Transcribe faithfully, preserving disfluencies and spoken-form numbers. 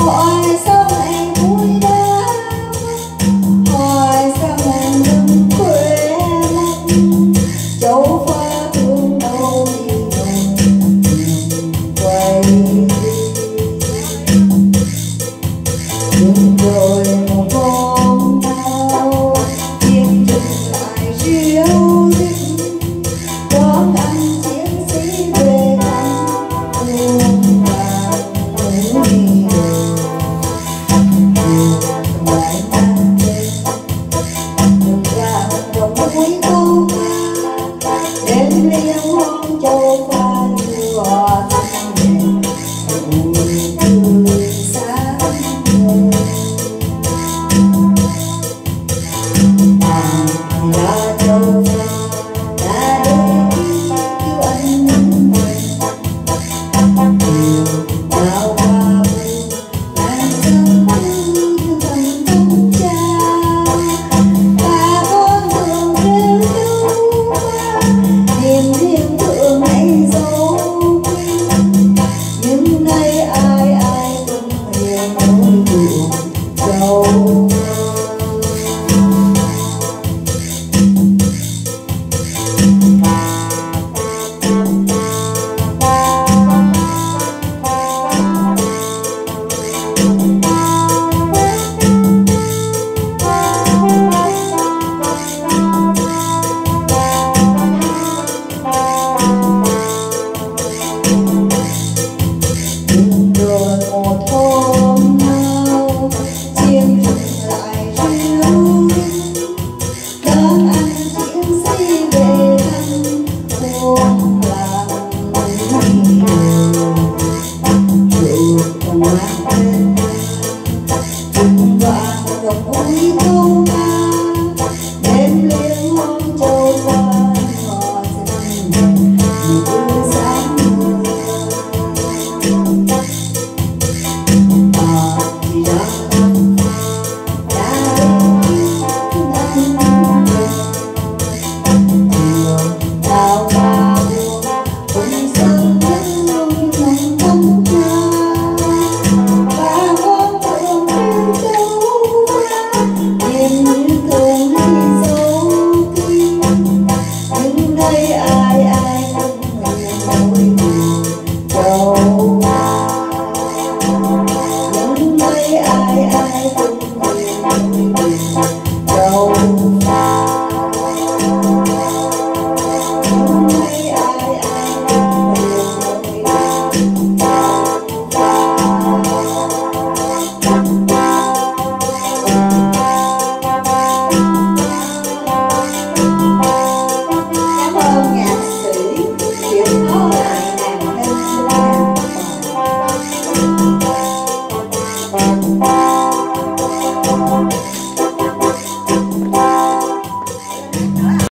hỏi sao ngày vui đã hỏi sao ngày đừng quê mất châu pha thương đâu đi quay nhưng rồi một hôm nào tiếng dừng lại ríu rít đón anh chiến sĩ về thăm buông vàng ở đi đường đường lại mang tên đường ra đồng mũi câu ca đêm liên hoan châu pha như hòa thăm đèn vui tươi sáng ngời là châu pha đã đến cứu anh mình điều bao qua buồn đang dâng như thầm tâm cha và con đường rêu rêu qua niềm riêng thương ấy dấu nhưng nay ai ai cũng hiểu nỗi buồn sâu rồi một hôm nào chim dừng lại ríu rít đón anh chiến sĩ về thăm buông làng đi đường rượu còn mang